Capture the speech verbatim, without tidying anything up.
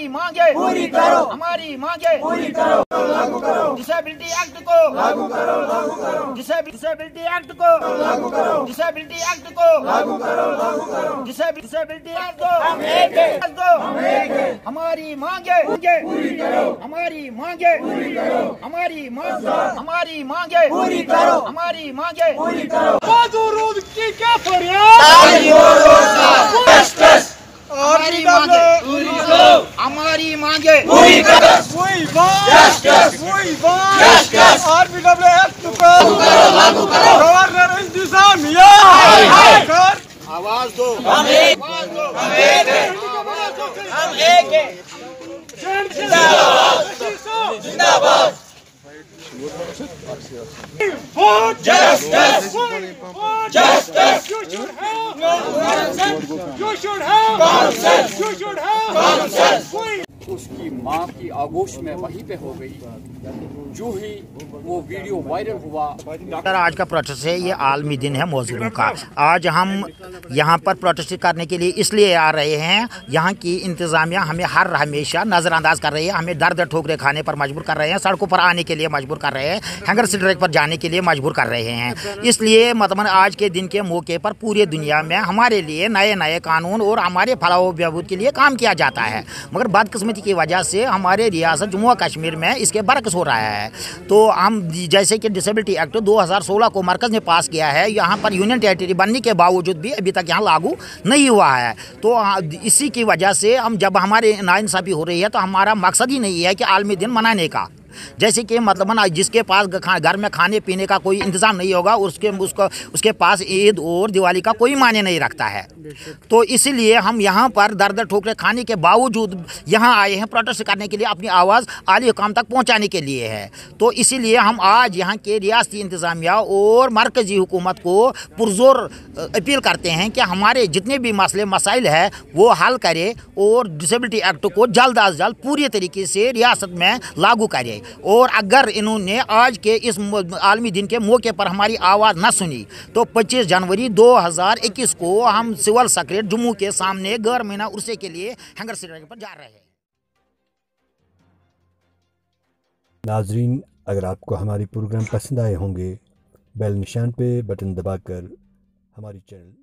हमारी मांगे पूरी करो, हमारी मांगे पूरी करो, लागू करो, डिसेबिलिटी एक्ट को लागू करो, लागू करो, डिसेबिलिटी एक्ट को लागू करो, डिसेबिलिटी एक्ट को लागू करो, लागू करो, डिसेबिलिटी एक्ट को हम एक हैं, हम एक हैं, हमारी मांगे पूरी करो, हमारी मांगे पूरी करो, हमारी मांग हमारी मांगे पूरी करो, हमारी मांगे पूरी करो। मजदूरों की क्या फरियाद, हमारी मांगे पूरी करो, हमारी मांगे पूरी करो, वही बात वही बात आरपीडब्ल्यू एक्ट को लागू करो, गवर्नर इंतजामिया आवाज दो, हम एक आवाज दो, हम एक हैं, हम एक हैं, जिंदाबाद जिंदाबाद, justice justice you should have common sense, you should have common sense, you should have common sense। उसकी माँ की आगोश में वहीं पे हो गई जो ही वो वीडियो वायरल हुआ। डॉक्टर आज का प्रोटेस्ट है, ये आलमी दिन है मजदूरों का। आज हम यहाँ पर प्रोटेस्ट करने के लिए इसलिए आ रहे हैं, यहाँ की इंतज़ामिया हमें हर हमेशा नज़रअंदाज कर रही है, हमें दर दर ठोकरे खाने पर मजबूर कर रहे हैं, सड़कों पर आने के लिए मजबूर कर रहे हैं, हैंगर स्ट्राइक पर जाने के लिए मजबूर कर रहे हैं। इसलिए मतलब आज के दिन के मौके पर पूरी दुनिया में हमारे लिए नए नए कानून और हमारे फलाह बहबूद के लिए काम किया जाता है, मगर बदकिस्मती की वजह से हमारे रियासत जम्मू और कश्मीर में इसके बरक्स हो रहा है। तो हम जैसे कि डिसेबिलिटी एक्ट दो हज़ार सोलह को मरकज़ ने पास किया है, यहाँ पर यूनियन टेरिटरी बनने के बावजूद भी अभी तक यहाँ लागू नहीं हुआ है। तो इसी की वजह से हम जब हमारे नाइंसाफ़ी हो रही है तो हमारा मकसद ही नहीं है कि आलमी दिन मनाने का। जैसे कि मतलब ना जिसके पास घर में खाने पीने का कोई इंतज़ाम नहीं होगा उसके उसको उसके पास ईद और दिवाली का कोई मायने नहीं रखता है। तो इसीलिए हम यहाँ पर दर दर ठोकरे खाने के बावजूद यहाँ आए हैं प्रोटेस्ट करने के लिए, अपनी आवाज़ आली हुकाम तक पहुँचाने के लिए है। तो इसीलिए हम आज यहाँ के रियासती इंतज़ामिया और मरकज़ी हुकूमत को पुरजोर अपील करते हैं कि हमारे जितने भी मसले मसाइल है वो हल करे और डिसेबिलिटी एक्ट को जल्द अज जल्द पूरी तरीके से रियासत में लागू करे। और अगर इन्होंने आज के इस आलमी दिन के मौके पर हमारी आवाज़ न सुनी तो पच्चीस जनवरी दो हज़ार इक्कीस को हम सिविल सेक्रेटरीट जम्मू के सामने गैर महीना उर्से के लिए हैंगर स्ट्राइक पर जा रहे हैं। नाजरीन, अगर आपको हमारी प्रोग्राम पसंद आए होंगे, बेल निशान पे बटन दबाकर हमारी चैनल